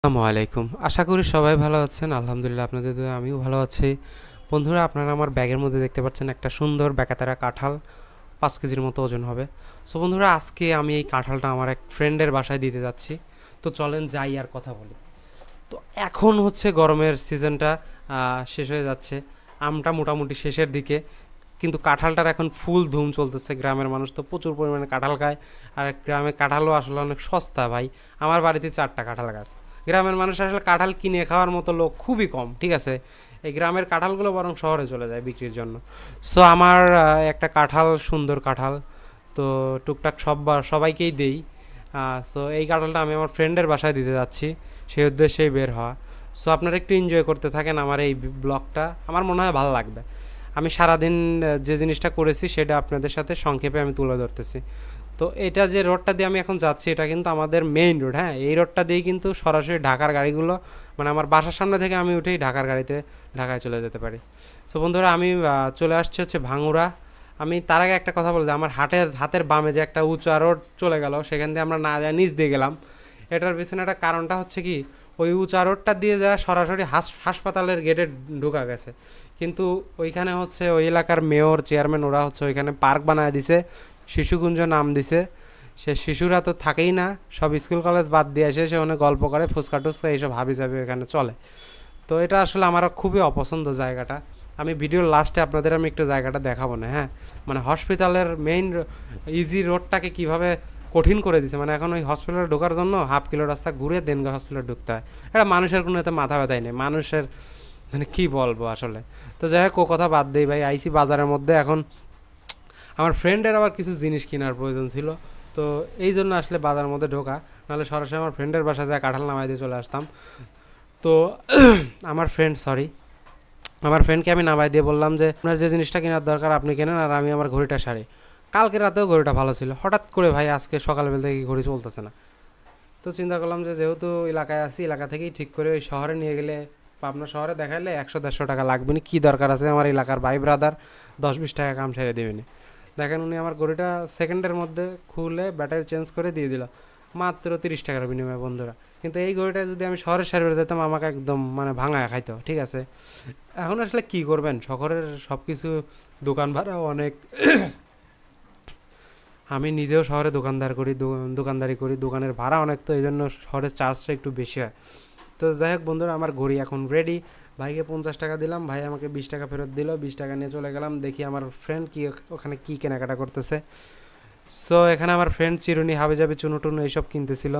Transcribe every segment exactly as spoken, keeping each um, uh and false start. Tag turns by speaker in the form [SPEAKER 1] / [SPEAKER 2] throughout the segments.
[SPEAKER 1] আসসালামু আলাইকুম। আশা করি সবাই ভালো আছেন। আলহামদুলিল্লাহ আপনাদের দোয়ায় আমিও ভালো আছি। বন্ধুরা আপনারা আমার ব্যাগের মধ্যে দেখতে পাচ্ছেন একটা সুন্দর বেকাতারা কাঁঠাল পাঁচ কেজির মতো ওজন হবে। সো বন্ধুরা আজকে আমি এই কাঁঠালটা আমার এক ফ্রেন্ডের বাসায় দিতে যাচ্ছি। তো চলেন যাই আর কথা বলি। তো এখন হচ্ছে গরমের সিজনটা শেষ হয়ে যাচ্ছে, আমটা মোটামুটি শেষের দিকে, কিন্তু কাঁঠালটার এখন ফুল ধুম চলতেছে। গ্রামের মানুষ তো প্রচুর পরিমাণে কাঁঠাল খায়, আর গ্রামে কাঁঠালও আসলে অনেক সস্তা ভাই। আমার বাড়িতে চারটা কাঁঠাল গাছ। গ্রামের মানুষ আসলে কাঁঠাল কিনে খাওয়ার মতো লোক খুবই কম, ঠিক আছে। এই গ্রামের কাঁঠালগুলো বরং শহরে চলে যায় বিক্রির জন্য। সো আমার আহ, একটা কাঁঠাল, সুন্দর কাঁঠাল, তো টুকটাক সব সবাইকেই দেই। সো এই কাঁঠালটা আমি আমার ফ্রেন্ডের বাসায় দিতে যাচ্ছি, সেই উদ্দেশ্যেই বের হওয়া। সো আপনারা একটু এনজয় করতে থাকেন আমার এই ব্লগটা, আমার মনে হয় ভালো লাগবে। আমি সারাদিন যে জিনিসটা করেছি সেটা আপনাদের সাথে সংক্ষেপে আমি তুলে ধরতেছি। তো এটা যে রোডটা দিয়ে আমি এখন যাচ্ছি এটা কিন্তু আমাদের মেইন রোড। হ্যাঁ, এই রোডটা দিয়ে কিন্তু সরাসরি ঢাকার গাড়িগুলো, মানে আমার বাসার সামনে থেকে আমি উঠেই ঢাকার গাড়িতে ঢাকায় চলে যেতে পারি। সো বন্ধুরা আমি চলে আসছি হচ্ছে ভাঙুরা। আমি তার আগে একটা কথা বলতে, আমার হাটের হাতের বামে যে একটা উঁচা রোড চলে গেল, সেখান দিয়ে আমরা না যায় নিচ দিয়ে গেলাম। এটার পিছনে একটা কারণটা হচ্ছে কি, ওই উঁচা রোডটা দিয়ে যা সরাসরি হাসপাতালের গেটে ঢুকা গেছে, কিন্তু ওইখানে হচ্ছে ওই এলাকার মেয়র চেয়ারম্যান ওরা হচ্ছে ওইখানে পার্ক বানায় দিছে, শিশুকুঞ্জ নাম দিছে। সে শিশুরা তো থাকেই না, সব স্কুল কলেজ বাদ দিয়ে এসে সে অনেক গল্প করে, ফুচকা টুচকা এইসব হাবি যাবি এখানে চলে। তো এটা আসলে আমার খুবই অপছন্দ জায়গাটা। আমি ভিডিওর লাস্টে আপনাদের আমি একটু জায়গাটা দেখাবো না, হ্যাঁ। মানে হসপিটালের মেইন ইজি রোডটাকে কিভাবে কঠিন করে দিছে, মানে এখন ওই হসপিটালে ঢোকার জন্য হাফ কিলো রাস্তা ঘুরে দেনগা হসপিটালে ঢুকতে হয়। এটা মানুষের কোনো এতে মাথা ব্যথাই নেই, মানুষের মানে কি বলবো আসলে। তো যাই হোক, ও কথা বাদ দেই ভাই, আইসি বাজারের মধ্যে। এখন আমার ফ্রেন্ডের আবার কিছু জিনিস কেনার প্রয়োজন ছিল, তো এই জন্য আসলে বাজারের মধ্যে ঢোকা, নাহলে সরাসরি আমার ফ্রেন্ডের বাসায় যায় কাঁঠাল নামাই দিয়ে চলে আসতাম। তো আমার ফ্রেন্ড সরি আমার ফ্রেন্ডকে আমি নামাই দিয়ে বললাম যে আপনার যে জিনিসটা কেনার দরকার আপনি কেনেন, আর আমি আমার ঘড়িটা সারি। কালকে রাতেও ঘড়িটা ভালো ছিল, হঠাৎ করে ভাই আজকে সকালবেলা থেকে ঘড়ি চলতেছে না। তো চিন্তা করলাম যে যেহেতু এলাকায় আছি, এলাকা থেকেই ঠিক করে ওই শহরে নিয়ে গেলে, পাবনা শহরে দেখাইলে একশো দেড়শো টাকা লাগবে না, কী দরকার আছে আমার এলাকার ভাই ব্রাদার দশ বিশ টাকা কাম সেরে দেবেনি। দেখেন উনি আমার ঘড়িটা সেকেন্ডের মধ্যে খুলে ব্যাটারি চেঞ্জ করে দিয়ে দিল, মাত্র তিরিশ টাকার বিনিময়ে বন্ধুরা। কিন্তু এই ঘড়িটা যদি আমি শহরের সার্ভিস যেতাম আমাকে একদম মানে ভাঙায় খাইতো, ঠিক আছে। এখন আসলে কি করবেন, শহরের সব কিছু দোকান ভাড়া অনেক। আমি নিজেও শহরে দোকানদার করি, দোকানদারি করি, দোকানের ভাড়া অনেক, তো এই জন্য শহরের চার্জটা একটু বেশি হয়। তো যাই হোক বন্ধুরা, আমার ঘড়ি এখন রেডি। ভাইকে পঞ্চাশ টাকা দিলাম, ভাই আমাকে বিশ টাকা ফেরত দিল, বিশ টাকা নিয়ে চলে গেলাম। দেখি আমার ফ্রেন্ড কি ওখানে কি কেনাকাটা করতেছে। সো এখানে আমার ফ্রেন্ড চিরুনি হাবিজাবি চুনো টুনো এইসব কিনতেছিল।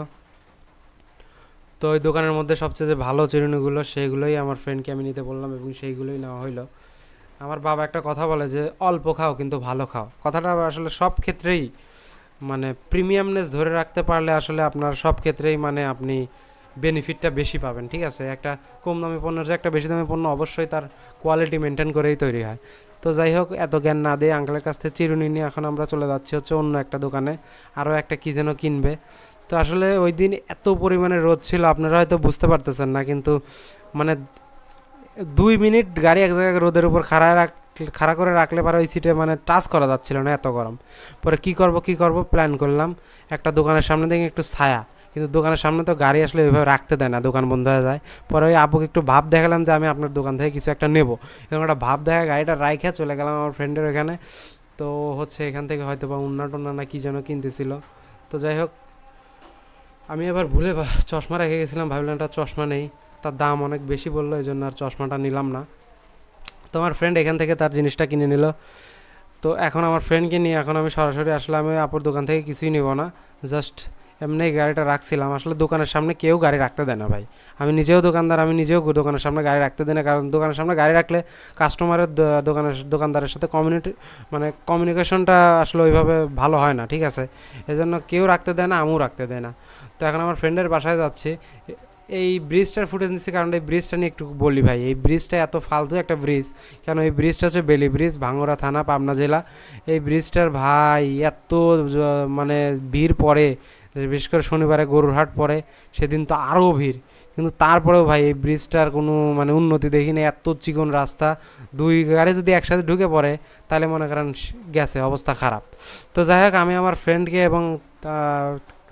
[SPEAKER 1] তো ওই দোকানের মধ্যে সবচেয়ে যে ভালো চিরুনিগুলো সেইগুলোই আমার ফ্রেন্ডকে আমি নিতে বললাম, এবং সেইগুলোই নেওয়া হইলো। আমার বাবা একটা কথা বলে যে অল্প খাও কিন্তু ভালো খাও, কথাটা আসলে সব ক্ষেত্রেই মানে প্রিমিয়ামনেস ধরে রাখতে পারলে আসলে আপনার সব ক্ষেত্রেই মানে আপনি বেনিফিটটা বেশি পাবেন, ঠিক আছে। একটা কম দামি পণ্যের যে একটা বেশি দামি পণ্য অবশ্যই তার কোয়ালিটি মেনটেন করেই তৈরি হয়। তো যাই হোক, এত জ্ঞান না দিয়ে আঙ্কেলের কাছ থেকে চিরুনি নিয়ে এখন আমরা চলে যাচ্ছি হচ্ছে অন্য একটা দোকানে, আরও একটা কী যেন কিনবে। তো আসলে ওই দিন এত পরিমাণে রোদ ছিল আপনারা হয়তো বুঝতে পারতেছেন না, কিন্তু মানে দুই মিনিট গাড়ি এক জায়গায় রোদের উপর খাড়ায় রাখ খাড়া করে রাখলে পরে ওই সিটে মানে টাচ করা যাচ্ছিল না, এত গরম। পরে কি করব কি করব প্ল্যান করলাম, একটা দোকানের সামনে দেখে একটু ছায়া, কিন্তু দোকানের সামনে তো গাড়ি আসলে ওইভাবে রাখতে দেয় না, দোকান বন্ধ হয়ে যায়। পরে ওই আব্বুকে একটু ভাব দেখালাম যে আমি আপনার দোকান থেকে কিছু একটা নেবো, এরকম একটা ভাব দেখা গাড়িটা রাইখে চলে গেলাম আমার ফ্রেন্ডের ওখানে। তো হচ্ছে এখান থেকে হয়তো বা উন্না টুন্না না কী যেন কিনতেছিল। তো যাই হোক, আমি এবার ভুলে চশমা রেখে গেছিলাম, ভাবলাম একটা চশমা নেই, তার দাম অনেক বেশি বললো, এই জন্য আর চশমাটা নিলাম না। তো আমার ফ্রেন্ড এখান থেকে তার জিনিসটা কিনে নিল। তো এখন আমার ফ্রেন্ডকে নিয়ে এখন আমি সরাসরি আসলে আমি আপুর দোকান থেকে কিছুই নেব না, জাস্ট এমনি গাড়িটা রাখছিলাম। আসলে দোকানের সামনে কেউ গাড়ি রাখতে দেয় না ভাই, আমি নিজেও দোকানদার, আমি নিজেও দোকানের সামনে গাড়ি রাখতে দিই না, কারণ দোকানের সামনে গাড়ি রাখলে কাস্টমারের দোকানের দোকানদারের সাথে কমিউনিটি মানে কমিউনিকেশনটা আসলে ওইভাবে ভালো হয় না, ঠিক আছে। এজন্য কেউ রাখতে দেয় না, আমিও রাখতে দেয় না। তো এখন আমার ফ্রেন্ডের বাসায় যাচ্ছি, এই ব্রিজটার ফুটেজ নিচ্ছি কারণ এই ব্রিজটা নিয়ে একটু বলি ভাই। এই ব্রিজটা এত ফালতু একটা ব্রিজ, কেন এই ব্রিজটা হচ্ছে বেলি ব্রিজ, ভাঙ্গুড়া থানা, পাবনা জেলা। এই ব্রিজটার ভাই এত মানে ভিড় পড়ে, বিশেষ করে শনিবারে গরুর হাট পড়ে, সেদিন তো আরও ভিড়। কিন্তু তারপরেও ভাই এই ব্রিজটার কোনো মানে উন্নতি দেখিনি, এত চিকন রাস্তা, দুই গাড়ি যদি একসাথে ঢুকে পড়ে তাহলে মনে করেন গেছে, অবস্থা খারাপ। তো যাই হোক, আমি আমার ফ্রেন্ডকে এবং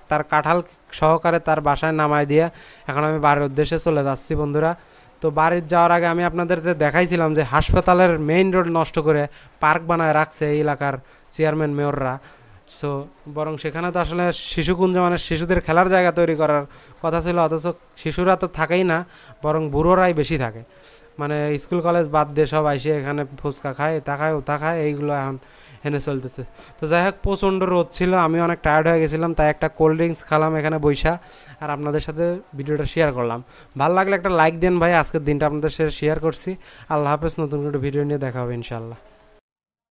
[SPEAKER 1] তার কাঁঠাল সহকারে তার বাসায় নামায় দিয়ে এখন আমি বাড়ির উদ্দেশ্যে চলে যাচ্ছি বন্ধুরা। তো বাড়ির যাওয়ার আগে আমি আপনাদের দেখাইছিলাম যে হাসপাতালের মেইন রোড নষ্ট করে পার্ক বানায় রাখছে এই এলাকার চেয়ারম্যান মেয়ররা। সো বরং সেখানে তো আসলে শিশুকুঞ্জ মানে শিশুদের খেলার জায়গা তৈরি করার কথা ছিল, অথচ শিশুরা তো থাকেই না, বরং বুড়োরাই বেশি থাকে। মানে স্কুল কলেজ বাদ দিয়ে সব আইসে এখানে ফুচকা খায়, তা খায়, ওটা খায়, এইগুলো এখন এনে চলতেছে। তো যাই হোক, প্রচণ্ড রোদ ছিল, আমি অনেক টায়ার্ড হয়ে গেছিলাম, তাই একটা কোল্ড ড্রিঙ্কস খালাম এখানে বইসা, আর আপনাদের সাথে ভিডিওটা শেয়ার করলাম। ভালো লাগলে একটা লাইক দেন ভাই, আজকের দিনটা আপনাদের সাথে শেয়ার করছি। আল্লাহ হাফেজ, নতুন করে ভিডিও নিয়ে দেখা হবে ইনশাআল্লাহ।